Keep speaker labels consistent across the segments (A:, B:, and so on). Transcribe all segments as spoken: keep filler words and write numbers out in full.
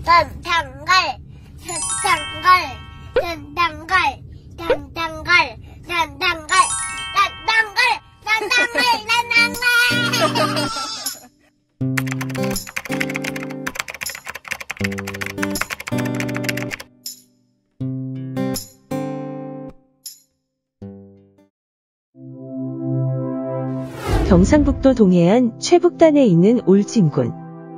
A: 단단갈, 단단갈, 단단갈, 단단갈, 단단갈, 단단갈, 단단갈, 단단갈.
B: 경상북도 동해안 최북단에 있는 울진군.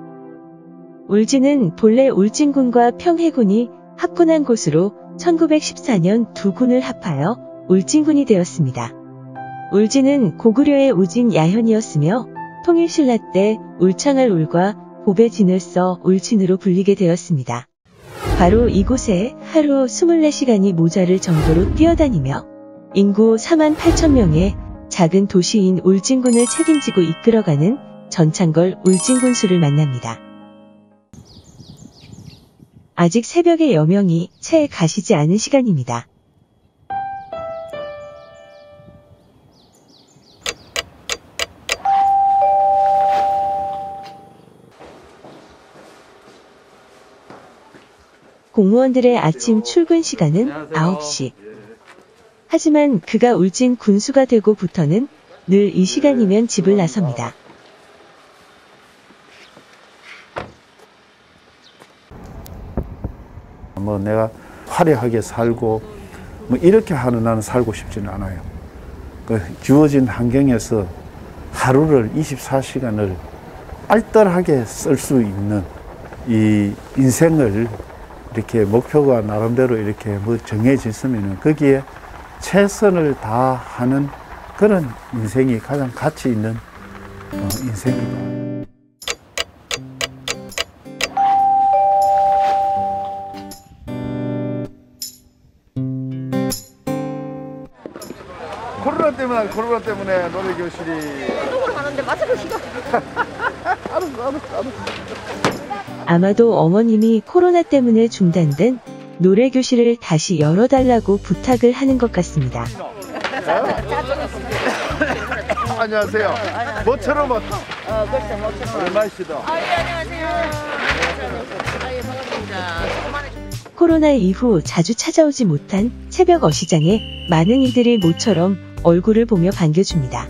B: 울진은 본래 울진군과 평해군이 합군한 곳으로 천구백십사 년 두 군을 합하여 울진군이 되었습니다. 울진은 고구려의 우진 야현이었으며 통일신라 때 울창할 울과 봅의 진을 써 울진으로 불리게 되었습니다. 바로 이곳에 하루 이십사 시간이 모자를 정도로 뛰어다니며 인구 사만 팔천 명의 작은 도시인 울진군을 책임지고 이끌어가는 전창걸 울진군수를 만납니다. 아직 새벽의 여명이 채 가시지 않은 시간입니다. 공무원들의 아침 출근 시간은 아홉 시. 하지만 그가 울진 군수가 되고부터는 늘 이 시간이면 집을 나섭니다.
C: 뭐 내가 화려하게 살고 뭐 이렇게 하는 나는 살고 싶지는 않아요. 그 주어진 환경에서 하루를 이십사 시간을 알뜰하게 쓸 수 있는 이 인생을 이렇게 목표가 나름대로 이렇게 뭐 정해졌으면 거기에 최선을 다하는 그런 인생이 가장 가치 있는 어, 인생이다. 코로나 때문에 코로나 때문에 노래 교실이
D: 운동을 하는데 마스크 시도.
C: 알았어 알았어 알았어.
B: 아마도 어머님이 코로나 때문에 중단된 노래 교실을 다시 열어달라고 부탁을 하는 것 같습니다.
C: 안녕하세요. 뭐처럼 어떤?
D: 어, 글쎄 뭐처럼.
C: 얼마시다?
D: 아, 예, 안녕하세요. 아, 예, 반갑습니다. 수고 많으십니다.
B: 코로나 이후 자주 찾아오지 못한 새벽 어시장에 많은 이들이 모처럼 얼굴을 보며 반겨줍니다.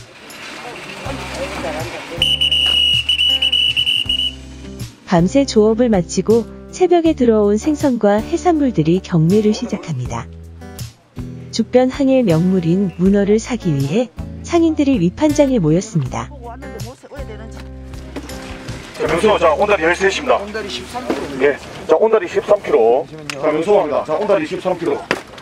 B: 밤새 조업을 마치고 새벽에 들어온 생선과 해산물들이 경매를 시작합니다. 죽변 항해의 명물인 문어를 사기 위해 상인들이 위판장에 모였습니다.
E: 자, 명수호, 자, 온다리 열세 시입니다.
C: 온다리 십삼 킬로그램.
E: 예. 자, 온다리 십삼 킬로그램. 자, 명수호입니다. 자, 온다리 십삼 킬로그램.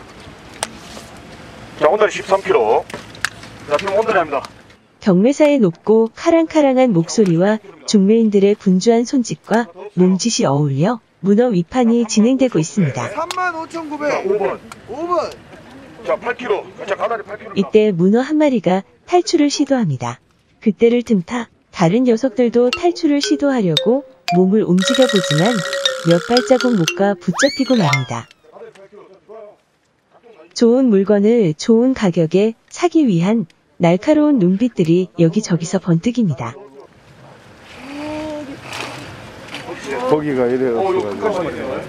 E: 자, 온다리 십삼 킬로그램. 자, 지금 온다리 합니다.
B: 경매사의 높고 카랑카랑한 목소리와 중매인들의 분주한 손짓과 몸짓이 어울려 문어 위판이 진행되고 있습니다.
C: 삼만 오천구백.
E: 오 번.
C: 오 번.
E: 자, 팔 킬로그램. 자, 가다리 팔 킬로그램.
B: 이때 문어 한 마리가 탈출을 시도합니다. 그때를 틈타 다른 녀석들도 탈출을 시도하려고 몸을 움직여보지만 몇 발자국 못 가 붙잡히고 맙니다. 좋은 물건을 좋은 가격에 사기 위한 날카로운 눈빛들이 여기저기서 번뜩입니다.
C: 고기가 이래 없어가지고.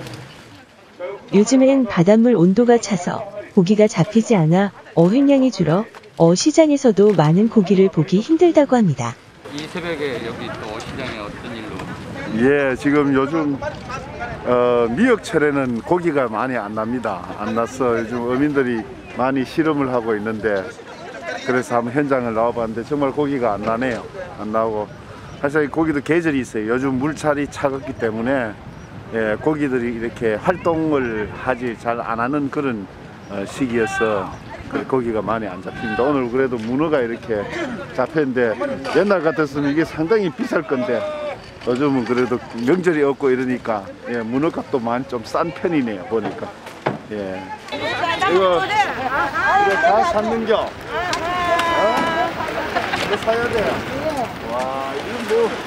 B: 요즘엔 바닷물 온도가 차서 고기가 잡히지 않아 어획량이 줄어 어시장에서도 많은 고기를 보기 힘들다고 합니다.
F: 이 새벽에 여기 또 어시장에 어떤 일로?
C: 예, 지금 요즘 어, 미역철에는 고기가 많이 안 납니다. 안 나서 요즘 어민들이 많이 실험을 하고 있는데 그래서 한번 현장을 나와봤는데 정말 고기가 안 나네요. 안 나오고 사실 고기도 계절이 있어요. 요즘 물살이 차갑기 때문에 예, 고기들이 이렇게 활동을 하지 잘 안 하는 그런 어, 시기여서 그 고기가 많이 안 잡힙니다. 오늘 그래도 문어가 이렇게 잡혔는데 옛날 같았으면 이게 상당히 비쌀 건데 요즘은 그래도 명절이 없고 이러니까 예, 문어값도 많이 좀 싼 편이네요. 보니까 예. 이거 이거 다 샀는겨? 어? 이거 사야 돼. 와 이거 뭐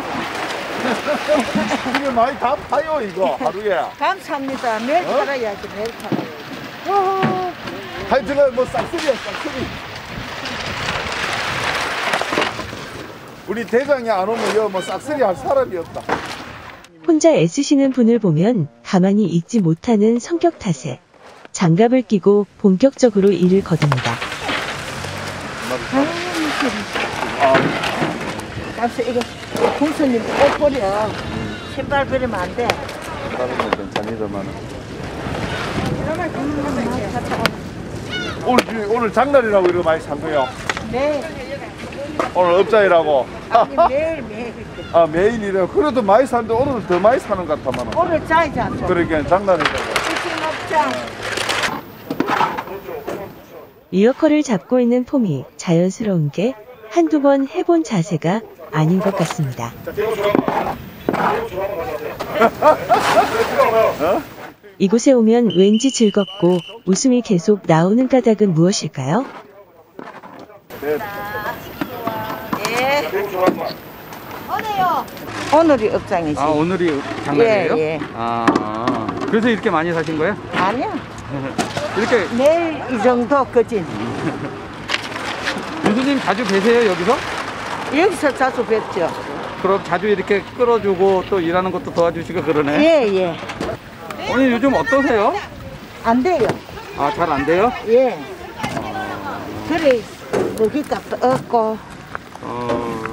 C: 이게 많이 다 파요 이거 하루에.
D: 감사합니다. 매일 팔아야지 매일 팔아야지.
C: 하여튼은 뭐 싹쓸이야 싹쓸이. 우리 대장이 안 오면 여뭐 싹쓸이 할 사람이 없다.
B: 혼자 애쓰시는 분을 보면 가만히 있지 못하는 성격 탓에 장갑을 끼고 본격적으로 일을 거둡니다.
D: 그래서 이거 풍선님 옷 버려. 신발 버리면 안 돼.
C: 다른 건 괜찮이더만. 오늘 오늘 장날이라고 이거 많이 산 거요.
D: 네.
C: 오늘 업자이라고.
D: 아니, 매일 매일.
C: 아 매일이래요. 그래도 많이 사는데 오늘 더 많이 사는 것 같아만.
D: 오늘 짜이지 않죠?
C: 그러니까 장날이라고.
D: 먹자.
B: 리어커를 잡고 있는 폼이 자연스러운 게 한두 번 해본 자세가 아닌 것 같습니다. 이곳에 오면 왠지 즐겁고 웃음이 계속 나오는 까닭은 무엇일까요?
D: 예. 오늘이 업장이지.
F: 아 오늘이 장날이에요?
D: 예, 예.
F: 아, 아 그래서 이렇게 많이 사신 거예요?
D: 아니야.
F: 이렇게
D: 내일 이 정도 거진.
F: 교수님 자주 계세요 여기서?
D: 여기서 자주 뵙죠.
F: 그럼 자주 이렇게 끌어주고 또 일하는 것도 도와주시고 그러네.
D: 예, 예.
F: 오늘 요즘 어떠세요?
D: 안 돼요.
F: 아 잘 안 돼요?
D: 예. 그래, 먹이값도 없고,
F: 어...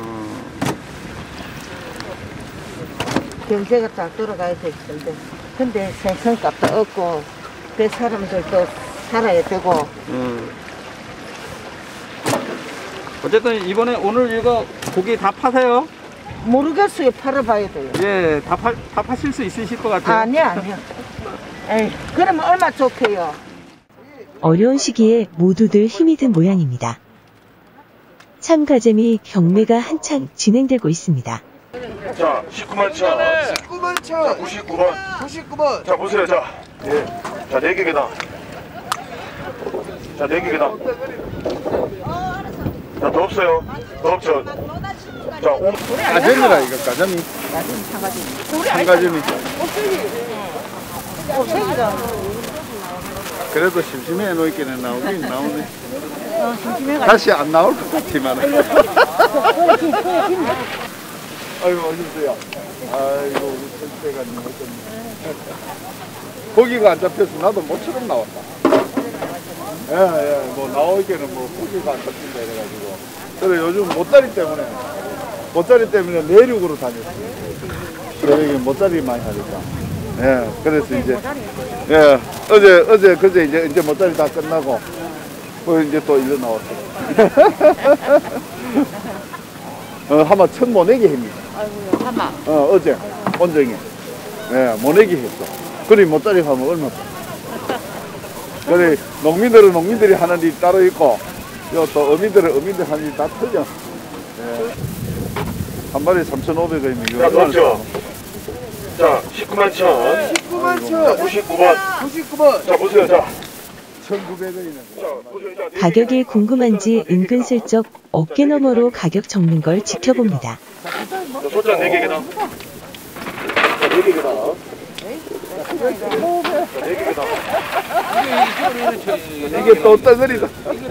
D: 경제가 잘 돌아가야 될 텐데. 근데 생선값도 없고, 그 사람들도 살아야 되고.
F: 음. 어쨌든 이번에 오늘 이거 고기 다 파세요?
D: 모르겠어요. 팔아봐야 돼요.
F: 예, 다, 파, 다 파실 수 있으실 것 같아요.
D: 아니야, 아니야. 에이, 그러면 얼마 좋게요.
B: 어려운 시기에 모두들 힘이 든 모양입니다. 참가재미 경매가 한창 진행되고 있습니다.
E: 자, 십구만 천.
G: 십구만
E: 자,
G: 천.
E: 구십구 번.
G: 구십구 번.
E: 자, 보세요. 자, 예. 자, 네 개 계단. 자, 네 개 계단. 자, 더 없어요. 더 없죠. 자, 오.
C: 가점이라 이거 가점이. 한 가점이.
D: 오색이다.
C: 그래도 심심해 놓기는 나오긴 나오네. 다시 안 나올 것 같지만. 아이고 어서오세요. 아이고 우리 선생님 어쩌네. 고기가 안 잡혀서 나도 모처럼 나왔다. 예예 뭐 나오기에는 뭐 고기가 안 잡힌다 이래가지고. 그래 요즘 못다리 때문에 못다리 때문에 내륙으로 다녔어요. 여기 못다리 많이 하니까. 예 그래서 이제 예 어제 어제 그제 이제 이제 못다리 다 끝나고 뭐 이제 또 일로 나왔어. 어 하마 첫 모내기 합니다.
D: 아이고야, 하마.
C: 어 어제 온정에 예 모내기 했어. 그래 못다리 하면 얼마? 그래 농민들은 농민들이 하는 일이 따로 있고 요 또 어민들은 어민들 하는 일이 다 틀려. 예. 한 마리 삼천오백 원이면 이거
E: 자, 그렇죠. 자, 십구만 천.
G: 십구만
E: 자,
G: 천.
E: 구십구 번.
G: 구십구 번.
E: 자, 보세요. 자,
C: 천구백 원이네.
E: 자, 보세요. 자, 네 개
B: 가격이
E: 계단.
B: 궁금한지 은근슬쩍 어깨 너머로 가격 적는 걸 지켜봅니다.
E: 자, 소자 네 개 계단. 자, 네 개 계단. 자, 네 개 계단.
C: 이게 또 떠거리다.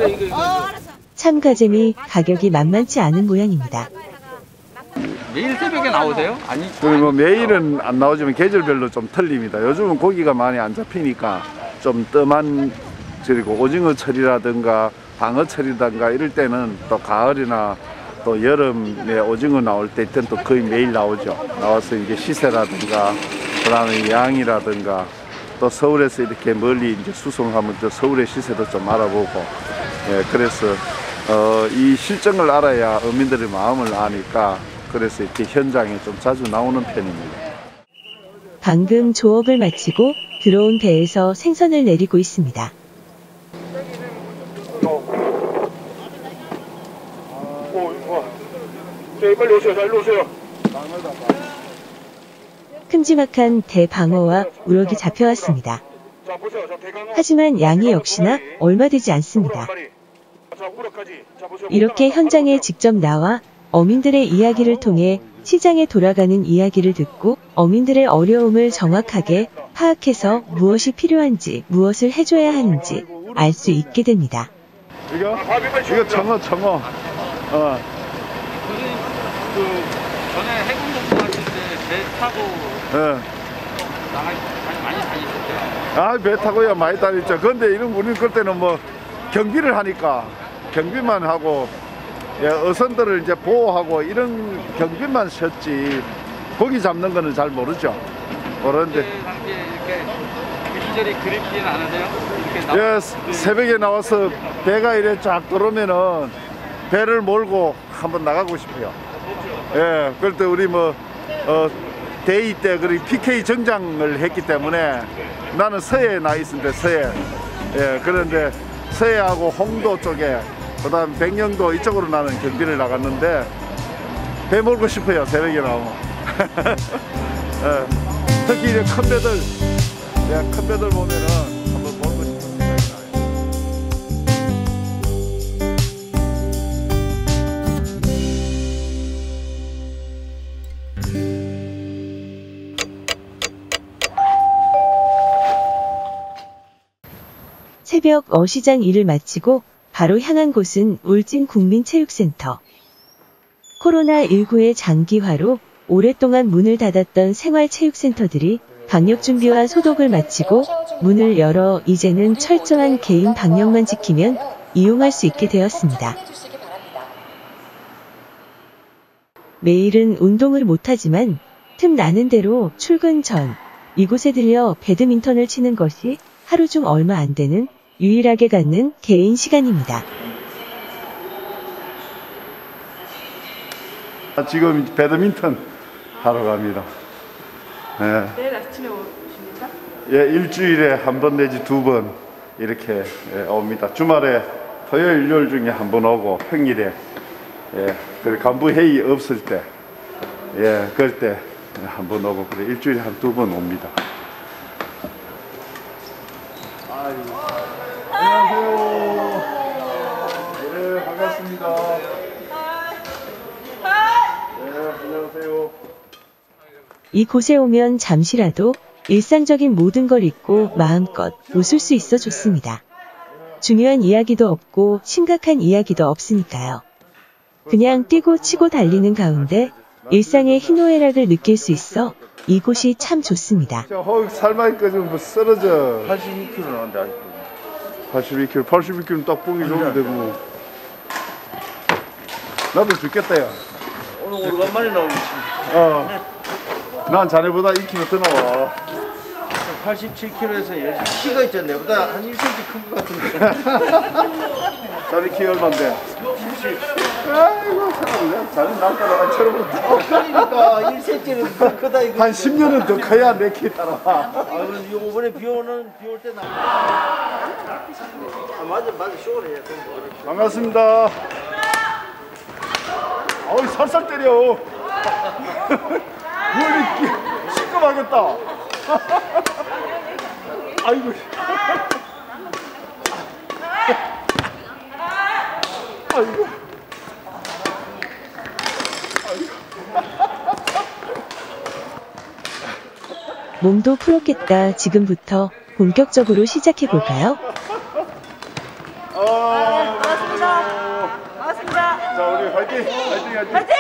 B: 참가재미 가격이 만만치 않은 모양입니다.
F: 매일 새벽에 나오세요? 아니
C: 뭐 매일은 안 나오지만 계절별로 좀 틀립니다. 요즘은 고기가 많이 안 잡히니까 좀 뜸한 그리고 오징어 철이라든가 방어 철이라든가 이럴 때는 또 가을이나 또 여름에 오징어 나올 때 이때는 또 거의 매일 나오죠. 나와서 이제 시세라든가 그다음에 양이라든가 또 서울에서 이렇게 멀리 이제 수송하면 또 서울의 시세도 좀 알아보고 예 그래서 어, 이 실정을 알아야 어민들의 마음을 아니까 그래서 이렇게 현장에 좀 자주 나오는 편입니다.
B: 방금 조업을 마치고 들어온 배에서 생선을 내리고 있습니다.
E: 오, 이거 봐. 자, 빨리 오세요. 자, 일로 오세요.
B: 큼지막한 대방어와 우럭이 잡혀왔습니다.
E: 자, 보세요. 자, 대강어.
B: 하지만 양이 역시나 얼마 되지 않습니다. 이렇게 현장에 직접 나와 어민들의 이야기를 통해 시장에 돌아가는 이야기를 듣고 어민들의 어려움을 정확하게 파악해서 무엇이 필요한지 무엇을 해줘야 하는지 알 수 있게 됩니다.
C: 이거? 이거 청어 청어. 어.
F: 그 전에 해군 공부 하실 때 배 타고 많이 다니셨대요.
C: 아, 배 타고야 많이 다녔죠. 근데 이런 우리는 그때는 뭐 경비를 하니까 경비만 하고 예, 어선들을 이제 보호하고 이런 경비만 쉬었지 고기 잡는 거는 잘 모르죠. 모르는데
F: 그때 당시에 이렇게 이리저리 그립지는 않으세요? 이렇게 나.
C: 예, 새벽에 나와서 배가 이래 쫙 들어오면은 배를 몰고 한번 나가고 싶어요. 예, 그럴 때 우리 뭐 어, 데이 때 그리 피케이 정장을 했기 때문에 나는 서해에 나 있는데 서해. 예, 그런데 서해하고 홍도 쪽에 그다음 백령도 이쪽으로 나는 경비를 나갔는데 배 몰고 싶어요. 새벽에 나오면. 예, 특히 이제 큰 배들, 예, 큰 배들 보면은 한번 몰고 싶은 생각이 나요.
B: 새벽 어시장 일을 마치고 바로 향한 곳은 울진국민체육센터. 코로나십구의 장기화로 오랫동안 문을 닫았던 생활체육센터들이 방역 준비와 소독을 마치고 문을 열어 이제는 철저한 개인 방역만 지키면 이용할 수 있게 되었습니다. 매일은 운동을 못하지만 틈 나는 대로 출근 전 이곳에 들려 배드민턴을 치는 것이 하루 중 얼마 안 되는 유일하게 갖는 개인 시간입니다.
C: 지금 배드민턴 하러 갑니다. 예.
H: 내일 아침에 오십니까?
C: 예, 일주일에 한 번 내지 두 번 이렇게 예, 옵니다. 주말에 토요일, 일요일 중에 한 번 오고 평일에 예, 그 간부 회의 없을 때, 예, 그럴 때 한 번 오고 그래 일주일에 한 두 번 옵니다. 아이고. 안녕하세요. 네, 반갑습니다. 네, 안녕하세요.
B: 이곳에 오면 잠시라도 일상적인 모든 걸 잊고 마음껏 웃을 수 있어 좋습니다. 중요한 이야기도 없고 심각한 이야기도 없으니까요. 그냥 뛰고 치고 달리는 가운데 일상의 희노애락을 느낄 수 있어 이곳이 참 좋습니다.
C: 저 허, 살마니까 좀 쓰러져.
G: 팔십이 킬로그램 나온다 아직도.
C: 팔십이 킬로그램, 팔십이 킬로그램 딱 보기 좋으면 되고. 나도 죽겠다, 야.
G: 오늘 오랜만에 나오고 있습니다.
C: 어. 난 자네보다 이 킬로그램 더 나와.
G: 팔십칠 킬로그램에서 키가 있잖아요. 내보다 한 일 센티미터 큰 것 같은데.
C: 자네 키 얼만데? 아이고, 참. 자네 나 따라가 처럼.
G: 그러니까 일 센티미터는 더 크다 이거.
C: 한 십 년은 더 커야 내 키 따라와.
G: 아, 그럼 이번에 비 오는 비 올 때 나. 아, 맞아, 맞아, 쇼를 해야 돼.
C: 반갑습니다. 어이, 살살 때려. 뭘 시끄하겠다. 아이고. 아이고.
B: 몸도 풀었겠다. 지금부터 본격적으로 시작해볼까요?
C: 아,
H: 반갑습니다. 반갑습니다.
C: 자, 우리 화이팅! 화이팅! 화이팅!
H: 화이팅!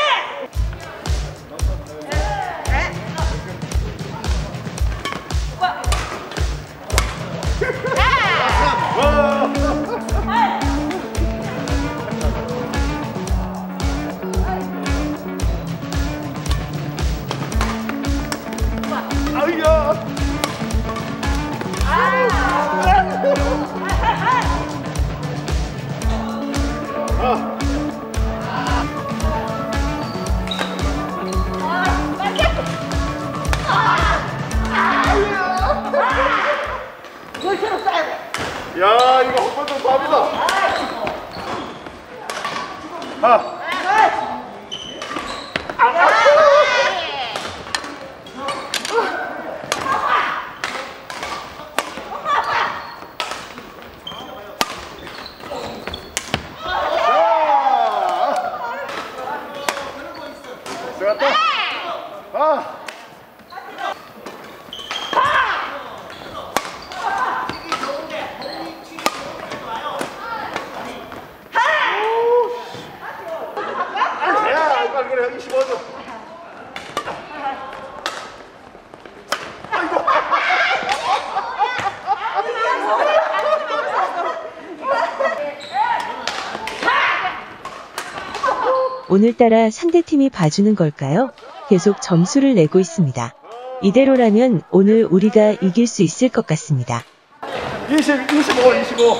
C: 아이야! 야, 이거 한 번도 밥이다. 아. 들어갔다. 아.
B: 오늘따라 상대팀이 봐주는 걸까요? 계속 점수를 내고 있습니다. 이대로라면 오늘 우리가 이길 수 있을 것 같습니다.
E: 이십, 이십오, 이십오.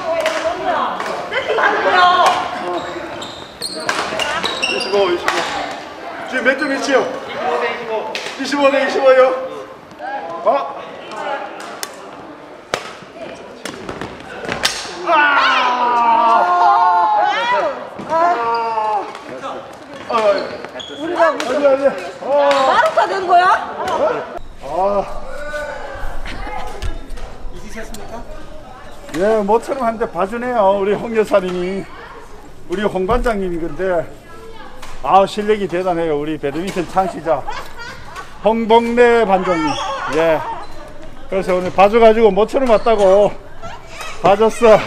E: 이십오, 이십오. 지금 몇 점 있지요? 이십오 대 이십오요. 어?
H: 우리가 무슨 마루타 된 거야?
E: 아.
G: 이기셨습니까?
E: 예, 모처럼 한데 봐주네요. 우리 홍 여사님이, 우리 홍 관장님이. 근데 아, 실력이 대단해요. 우리 배드민턴 창시자 홍봉래 반장님. 예. 그래서 오늘 봐줘가지고 모처럼 왔다고 봐줬어.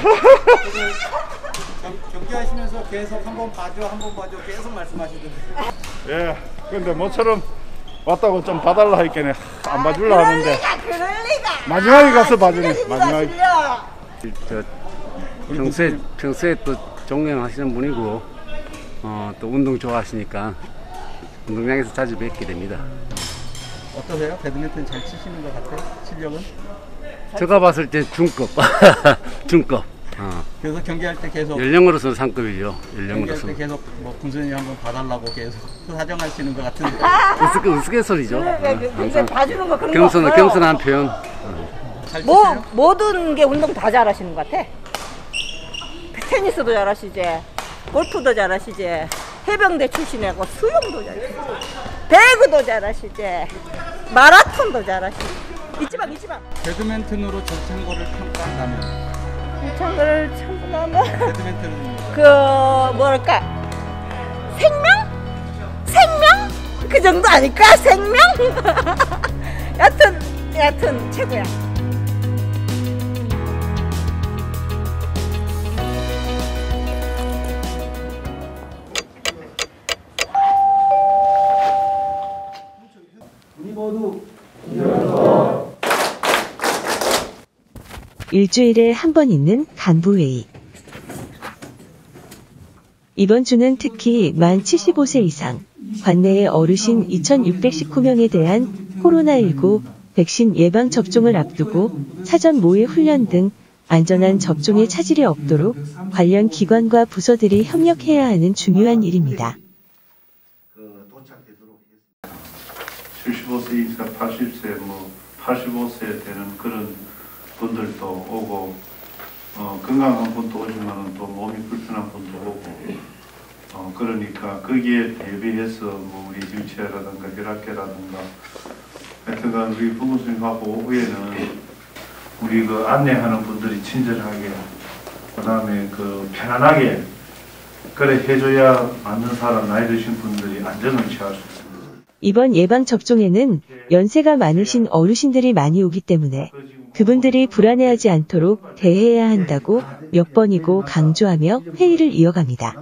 G: 경기하시면서 계속 한 번 봐줘, 한 번 봐줘 계속 말씀하시던데.
E: 예. 근데 모처럼 왔다고 좀 봐달라 했겠네. 안 봐줄라 하는데 마지막에 가서 봐주네. 마지막에.
I: 저 평소에 평소에 또 존경하시는 분이고 어, 또 운동 좋아하시니까 운동장에서 자주 뵙게 됩니다.
G: 어떠세요? 배드민턴 잘 치시는 것 같아요? 실력은?
I: 제가 봤을 때 중급. 중급. 어.
G: 그래서 경기할 때 계속
I: 연령으로서는 상급이죠.
G: 경기할
I: 연령으로서.
G: 때 계속 뭐 군수님 한번 봐달라고 계속 사정하시는 것 같은데.
I: 우스개, 우스갯소리죠. 어, 항상
H: 봐주는 거 그런
I: 겸손,
H: 거 없어요.
I: 겸손한 표현.
G: 잘
H: 뭐
G: 치세요?
H: 모든 게 운동 다 잘하시는 것 같아. 테니스도 잘하시지, 골프도 잘하시지, 해병대 출신이고 수영도 잘하시지, 배구도 잘하시지, 마라톤도 잘하시지. 잊지마, 잊지마.
G: 배드민턴으로 정창고를 평가한다면
H: 이창을 참고하면
G: 배드민턴은
H: 그 뭐랄까 생명? 생명? 그 정도 아닐까? 생명? 여튼 여튼 최고야.
B: 일주일에 한 번 있는 간부회의. 이번 주는 특히 만 칠십오 세 이상, 관내의 어르신 이천육백십구 명에 대한 코로나십구 백신 예방 접종을 앞두고 사전 모의 훈련 등 안전한 접종에 차질이 없도록 관련 기관과 부서들이 협력해야 하는 중요한 일입니다.
C: 칠십오 세 이상, 팔십 세, 뭐 팔십오 세 되는 그런 분들도 오고, 어, 건강한 분도 오지만은 또 몸이 불편한 분도 오고, 어, 그러니까 거기에 대비해서 뭐 우리 휠체어라든가 혈압계라든가 하여튼간 우리 부모님하고 오후에는 우리 그 안내하는 분들이 친절하게, 그 다음에 그 편안하게 그래 해줘야 맞는 사람, 나이 드신 분들이 안전을 취할 수 있습니다.
B: 이번 예방접종에는 연세가 많으신 어르신들이 많이 오기 때문에 그분들이 불안해하지 않도록 대해야 한다고 몇 번이고 강조하며 회의를 이어갑니다.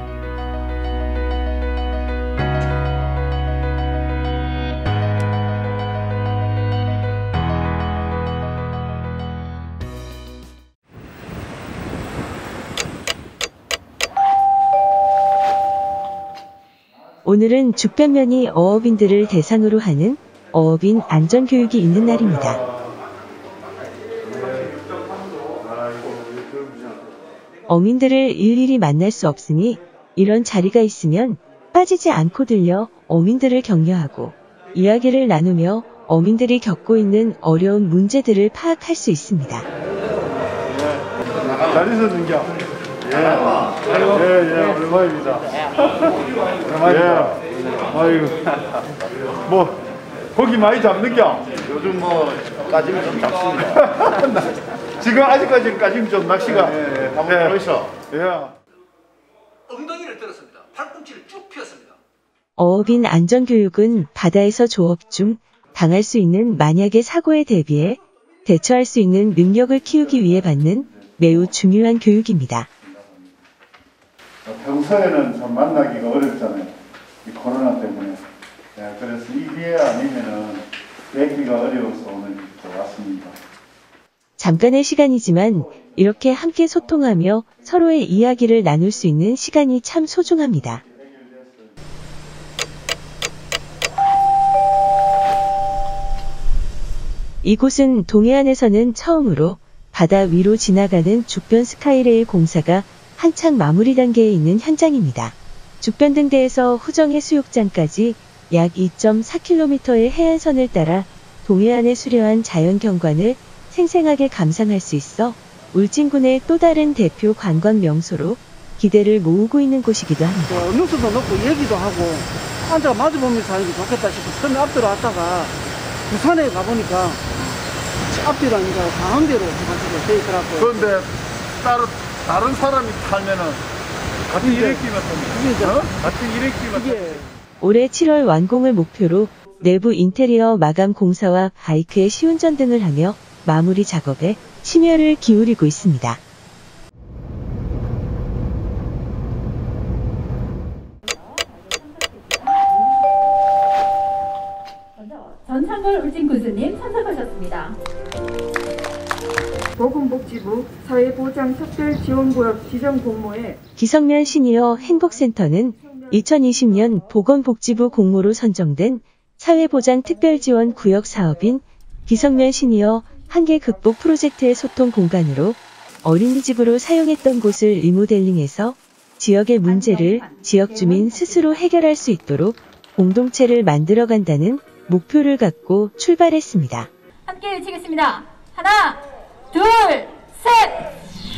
B: 오늘은 죽변면이 어업인들을 대상으로 하는 어업인 안전교육이 있는 날입니다. 어민들을 일일이 만날 수 없으니 이런 자리가 있으면 빠지지 않고 들려 어민들을 격려하고 이야기를 나누며 어민들이 겪고 있는 어려운 문제들을 파악할 수 있습니다.
E: 잘 있었는겨. 예, 예, 예, 오랜만입니다. 오랜만입니다. 아이고, 뭐 고기 많이 잡는겨?
G: 요즘 뭐 까지면 좀 잡습니다.
E: 지금 아직까지는 까지면 좀 낚시가.
G: 예, 예, 한번 들어있어.
E: 예.
J: 엉덩이를 들었습니다. 팔꿈치를 쭉 펴습니다.
B: 어업인 안전교육은 바다에서 조업 중 당할 수 있는 만약의 사고에 대비해 대처할 수 있는 능력을 키우기 위해 받는 매우 중요한 교육입니다.
C: 평소에는 좀 만나기가 어렵잖아요. 이 코로나 때문에. 네, 그래서 이 기회 아니면은 뵙기가 어려워서 오늘 또 왔습니다.
B: 잠깐의 시간이지만 이렇게 함께 소통하며 서로의 이야기를 나눌 수 있는 시간이 참 소중합니다. 이곳은 동해안에서는 처음으로 바다 위로 지나가는 죽변 스카이레일 공사가 한창 마무리 단계에 있는 현장입니다. 죽변등대에서 후정해수욕장까지 약 이 점 사 킬로미터의 해안선을 따라 동해안의 수려한 자연경관을 생생하게 감상할 수 있어 울진군의 또 다른 대표 관광 명소로 기대를 모으고 있는 곳이기도 합니다.
K: 어, 뉴스도 넣고 얘기도 하고 앉아 마주보면서 하는 게 좋겠다 싶어 처음에 앞뒤로 왔다가 부산에 가보니까 앞뒤로 아니라 강원대로 해가지고 돼 있더라고요.
C: 그런데 따로 다른 사람이 탈면은 같은 일회기 같은 어? 같은 일회기 같은
B: 올해 칠월 완공을 목표로 내부 인테리어 마감 공사와 바이크의 시운전 등을 하며 마무리 작업에 심혈을 기울이고 있습니다.
L: 전창걸 울진 군수님 참석하셨습니다.
M: 보건복지부 사회보장특별지원구역 지정 공모에
B: 기성면 시니어 행복센터는 이천이십 년 보건복지부 공모로 선정된 사회보장특별지원 구역 사업인 기성면 시니어 한계 극복 프로젝트의 소통 공간으로 어린이집으로 사용했던 곳을 리모델링해서 지역의 문제를 지역 주민 스스로 해결할 수 있도록 공동체를 만들어간다는 목표를 갖고 출발했습니다.
L: 함께 외치겠습니다. 하나, 둘, 셋!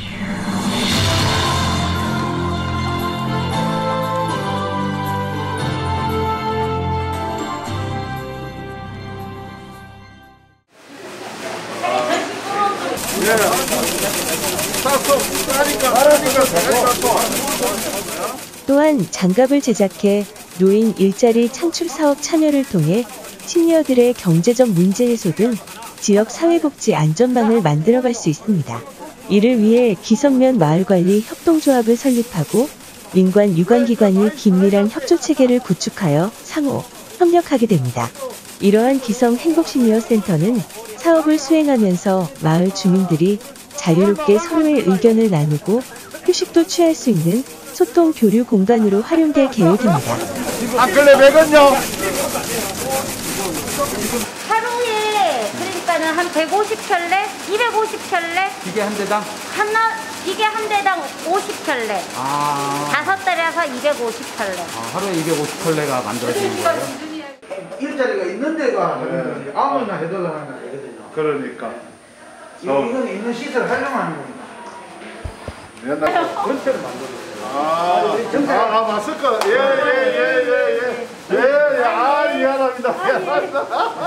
B: 또한 장갑을 제작해 노인 일자리 창출 사업 참여를 통해 시니어들의 경제적 문제 해소 등 지역 사회복지 안전망을 만들어갈 수 있습니다. 이를 위해 기성면 마을관리 협동조합을 설립하고 민관 유관기관이 긴밀한 협조체계를 구축하여 상호 협력하게 됩니다. 이러한 기성 행복시니어센터는 사업을 수행하면서 마을 주민들이 자유롭게 서로의 의견을 나누고 휴식도 취할 수 있는 소통 교류 공간으로 활용될 계획입니다.
C: 안클레 백 원요.
N: 하루에 그러니까는 한 백오십 켤레, 이백오십 켤레.
F: 기계 한 대당?
N: 하나 기계 한 대당 오십 켤레.
F: 아.
N: 다섯 달에서 이백오십 켤레.
F: 아, 하루에 이백오십 켤레가 만들어지는 거예요?
G: 일자리가 있는 데가 네. 아무나 해달라는 거 아니거든요.
C: 그러니까.
G: 이거, 이건 있는 시설 활용하는 겁니다.
C: 옛날
G: 전체를 만들었어요.
C: 아, 아, 아, 맞을까? 예, 예, 예, 예, 예. 예, 예, 아, 미안합니다. 미안합니다.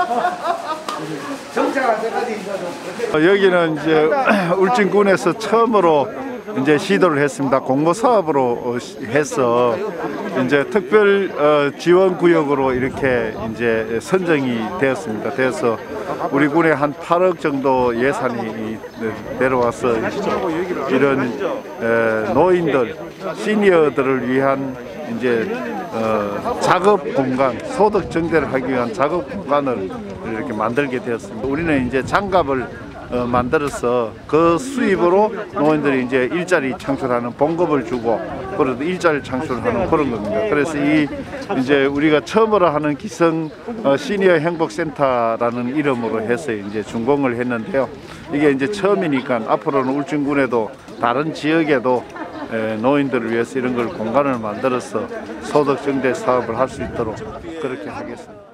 G: 정착할 때까지 이제
C: 어, 여기는 이제 울진군에서 처음으로 이제 시도를 했습니다. 공모 사업으로 해서 이제 특별 어, 지원 구역으로 이렇게 이제 선정이 되었습니다. 되어서 우리 군에 한 팔억 정도 예산이 내려와서 이런 에, 노인들, 시니어들을 위한 이제 어, 작업 공간, 소득 증대를 하기 위한 작업 공간을 이렇게 만들게 되었습니다. 우리는 이제 장갑을 어, 만들어서 그 수입으로 노인들이 이제 일자리 창출하는 봉급을 주고 그래도 일자리 창출하는 그런 겁니다. 그래서 이 이제 우리가 처음으로 하는 기성 어, 시니어 행복센터라는 이름으로 해서 이제 준공을 했는데요. 이게 이제 처음이니까 앞으로는 울진군에도 다른 지역에도 에, 노인들을 위해서 이런 걸 공간을 만들어서 소득 증대 사업을 할 수 있도록 그렇게 하겠습니다.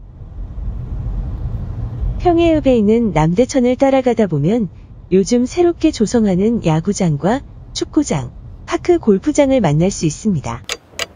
B: 평해읍에 있는 남대천을 따라가다 보면 요즘 새롭게 조성하는 야구장과 축구장, 파크 골프장을 만날 수 있습니다.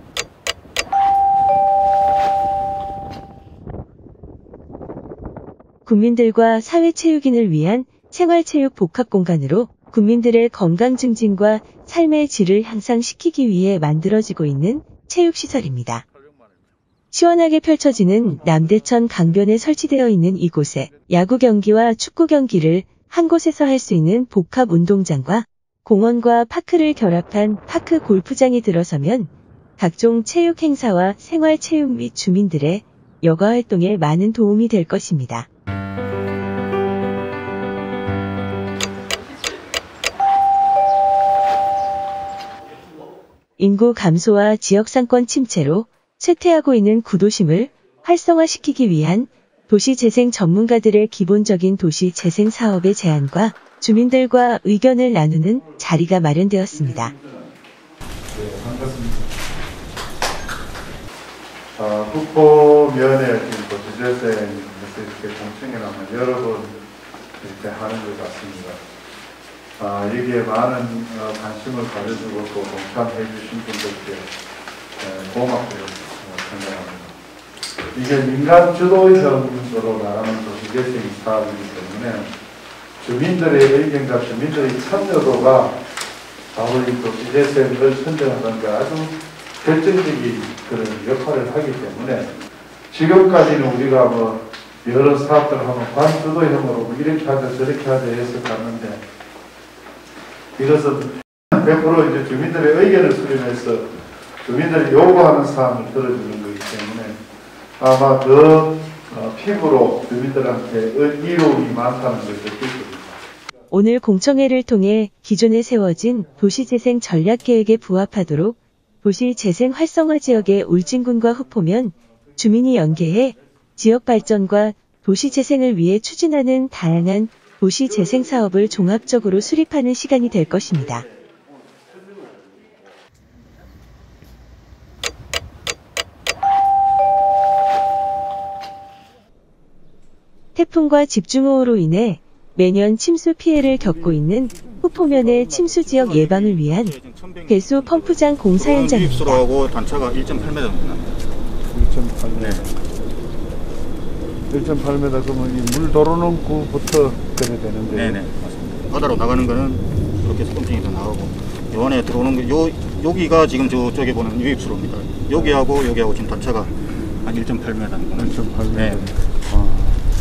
B: 국민들과 사회체육인을 위한 생활체육 복합공간으로 국민들의 건강 증진과 삶의 질을 향상시키기 위해 만들어지고 있는 체육시설입니다. 시원하게 펼쳐지는 남대천 강변에 설치되어 있는 이곳에 야구 경기와 축구 경기를 한 곳에서 할 수 있는 복합 운동장과 공원과 파크를 결합한 파크 골프장이 들어서면 각종 체육 행사와 생활 체육 및 주민들의 여가 활동에 많은 도움이 될 것입니다. 인구 감소와 지역상권 침체로 쇠퇴하고 있는 구도심을 활성화시키기 위한 도시재생 전문가들의 기본적인 도시재생 사업의 제안과 주민들과 의견을 나누는 자리가 마련되었습니다.
C: 네, 반갑습니다. 아, 후포면에 지금 도시재생에서 이렇게 공청회라면 여러 번 이렇게 하는 것 같습니다. 아, 여기에 많은 어, 관심을 가져주고 또 동참해 주신 분들께 에, 고맙고요 생각합니다. 이게 민간 주도형으로 나가는 도시재생 사업이기 때문에 주민들의 의견과 주민들의 참여도가 바로 이 도시재생을 선정하는 데 아주 결정적인 그런 역할을 하기 때문에 지금까지는 우리가 뭐 여러 사업들을 하면 반주도형으로 이렇게 하자 저렇게 하자 해서 갔는데 이것은 백 퍼센트 이제 주민들의 의견을 수렴해서 주민들이 요구하는 사항을 들어주는 거기 때문에 아마 더 어, 피부로 주민들한테 이로움이 많다는 것을 느낄 겁니다.
B: 오늘 공청회를 통해 기존에 세워진 도시재생 전략계획에 부합하도록 도시재생 활성화 지역의 울진군과 후포면 주민이 연계해 지역 발전과 도시재생을 위해 추진하는 다양한 도시재생 사업을 종합적으로 수립하는 시간이 될 것입니다. 태풍과 집중호우로 인해 매년 침수 피해를 겪고 있는 후포면의 침수 지역 예방을 위한 배수 펌프장 공사 현장입니다.
O: 유입수로하고 단차가 일 점 팔 미터입니다.
C: 일 점 팔 미터. 네. 일 점 팔 미터 그러면 물 들어오는 구부터 그래야 되는데.
O: 네네 맞습니다. 바다로 나가는 거는 이렇게 해서 펌핑이 더 나가고 요안에 들어오는 거 요 여기가 지금 저쪽에 보는 유입수로입니다. 여기하고 여기하고 지금 단차가 한 일 점 팔 미터입니다.
C: 일 점 팔 미터.
O: 네.
C: 아.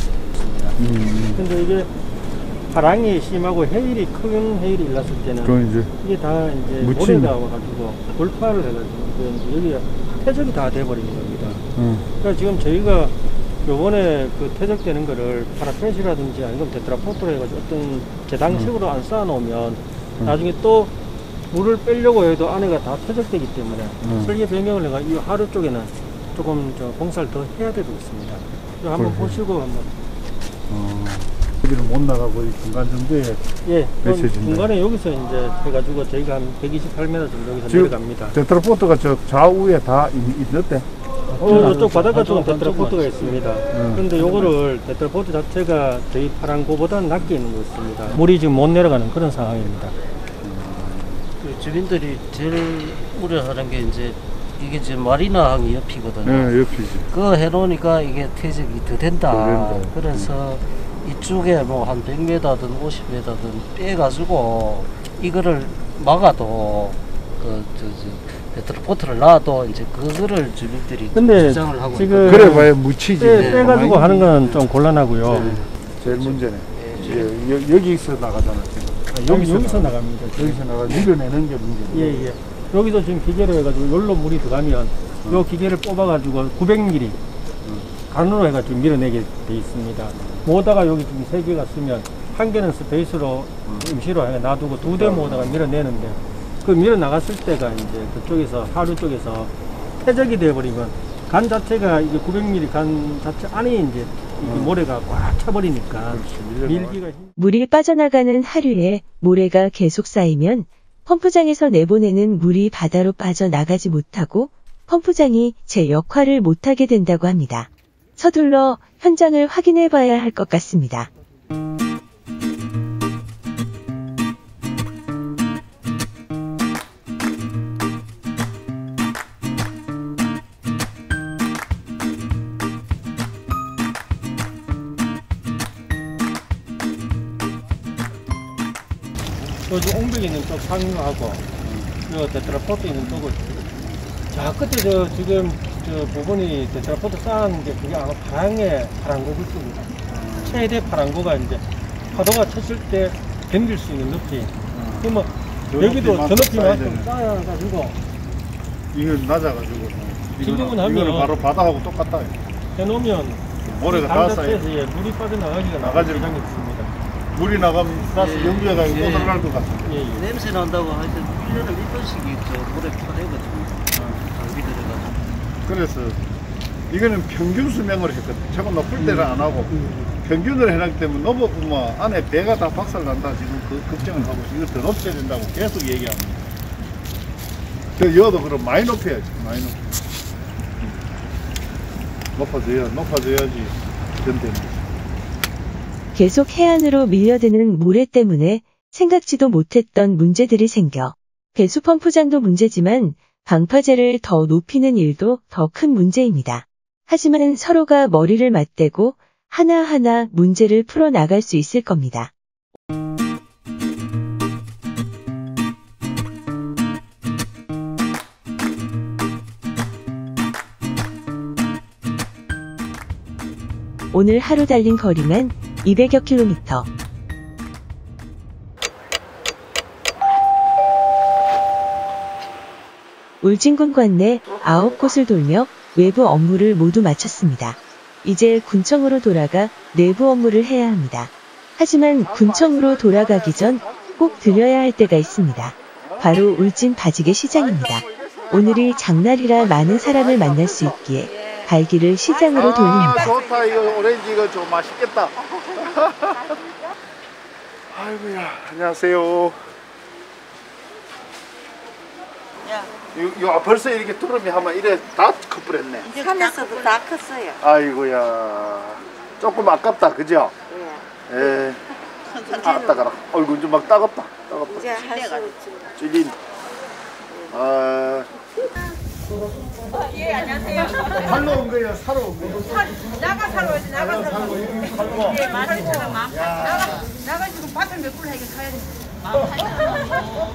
P: 음. 근데 이게 바람이 심하고 해일이 큰 해일이 일났을 때는
C: 이제
P: 이게 다 이제
C: 묻힌...
P: 모래가 와가지고 돌파를 해가지고 여기가 퇴적이 다 돼버리는 겁니다.
C: 음.
P: 그러니까 지금 저희가 요번에 그 퇴적되는 거를 파라펜시라든지 아니면 테트라포트로 해가지고 어떤 재당식으로 안 쌓아놓으면 음. 나중에 또 물을 빼려고 해도 안에가 다 퇴적되기 때문에 음. 설계 변경을 해가 이 하루 쪽에는 조금 저 공사를 더 해야 되고 있습니다. 한번
C: 그래.
P: 보시고 한번.
C: 어, 여기는 못 나가고 이 중간 정도에
P: 예,
C: 배치해진다.
P: 중간에 여기서 이제 해가지고 저희가 한 백이십팔 미터 정도 여기서 내려갑니다.
C: 테트라포트가 저 좌우에 다 있는데?
P: 어, 이쪽 바닷가 쪽은 테트라포트가 있습니다.
C: 음.
P: 그런데 요거를 테트라포트 자체가 저희 파란고보다는 낮게 있는 것 같습니다. 물이 지금 못 내려가는 그런 상황입니다.
Q: 그 주민들이 제일 우려하는 게 이제 이게 지금 마리나항이 옆이거든요.
C: 네, 옆이지.
Q: 그거 해놓으니까 이게 퇴적이 더 된다.
C: 더 된다.
Q: 그래서 이쪽에 뭐 한 백 미터든 오십 미터든 빼가지고 이거를 막아도 그 저 저 테트라포트를 놔도 이제 그거를 주민들이
P: 근데
Q: 주장을 하고
P: 지금
C: 그래 봐야 묻히지.
P: 빼, 빼가지고 하는 건 좀 곤란하고요.
C: 네. 제일 문제네. 예, 여, 여기서 나가잖아 지금.
P: 아, 여기, 여기서 나갑니다.
C: 여기서 나가 밀어내는 게 문제네.
P: 예, 예. 여기서 지금 기계로 해가지고 여기로 물이 들어가면 음. 요 기계를 뽑아가지고 구백 밀리미터 음. 간으로 해가지고 밀어내게 돼 있습니다. 모다가 여기 지금 세 개가 쓰면 한 개는 스페이스로 음. 임시로 놔두고 두 대 모다가 밀어내는데 그 밀어나갔을 때가 이제 그쪽에서 하류 쪽에서 퇴적이 돼버리면 간 자체가 이제 구백 밀리미터 간 자체 안에 이제 음. 모래가 꽉 차버리니까 밀기가 힘...
B: 물이 빠져나가는 하류에 모래가 계속 쌓이면 펌프장에서 내보내는 물이 바다로 빠져나가지 못하고 펌프장이 제 역할을 못하게 된다고 합니다. 서둘러 현장을 확인해 봐야 할 것 같습니다.
P: 여기 옹벽 있는 쪽 상류하고 요 테트라포트 있는 쪽을 저 끝에 저 지금 저 부분이 테트라포트 쌓은 게 그게 아마 파랑의 파랑고일 겁니다. 최대 파랑고가 이제 파도가 쳤을 때 견딜 수 있는 높이. 그러면 여기도 저 높이만큼 쌓아가지고
C: 이건 낮아가지고
P: 진동은 하면
C: 이거는 바로 바다하고 똑같다.
P: 해놓으면
C: 모래가 다 쌓여.
P: 물이 빠져나가기가
C: 나가지를
P: 나가지 있습니다.
C: 물이 나가면 플러스
Q: 예,
C: 연기가
Q: 예,
C: 못 들어갈 것 같아.
P: 예, 예.
Q: 냄새 난다고 하여튼 일 년에 몇 번씩 저 물에 퍼내거든요. 장비 들어가지고.
C: 그래서 이거는 평균 수명으로 했거든. 최고 높을 때는 안 하고 평균으로 해놨기 때문에 넘어보면 안에 배가 다 박살난다 지금 그 걱정을 하고 이거 더 높여야 된다고 계속 얘기합니다. 그 여도 그럼 많이 높여야지. 많이 높여. 높아져야 높아져야지 된다는 거지.
B: 계속 해안으로 밀려드는 모래 때문에 생각지도 못했던 문제들이 생겨 배수 펌프장도 문제지만 방파제를 더 높이는 일도 더 큰 문제입니다. 하지만 서로가 머리를 맞대고 하나하나 문제를 풀어나갈 수 있을 겁니다. 오늘 하루 달린 거리만 이백여 킬로미터. 울진군 관내 아홉 곳을 돌며 외부 업무를 모두 마쳤습니다. 이제 군청으로 돌아가 내부 업무를 해야 합니다. 하지만 군청으로 돌아가기 전 꼭 들려야 할 때가 있습니다. 바로 울진 바지개 시장입니다. 오늘이 장날이라 많은 사람을 만날 수 있기에 발길을 시장으로 돌립니다.
C: 아, 좋다. 이거 오렌지 이거 좀 맛있겠다. 아이고야. 안녕하세요.
D: 야.
C: 요, 요 벌써 이렇게 두름이 하면 이래 다 커버렸네.
D: 산에서도 다 컸어요.
C: 아이고야. 조금 아깝다, 그죠? 예. 예. 아, 따가라. 얼굴 좀 막 따갑다. 따갑다.
D: 이제 할수
C: 찔린. 아.
R: 예, 안녕하세요.
C: 살러 온 거예요? 사러 온 거예요?
R: 나가 사러 오지, 나가 사러 오지. 예, 말을 처럼 막.
C: 야.
R: 나가, 나가 지금 밭을 몇 불 하게 사야 돼. 마음 팔려.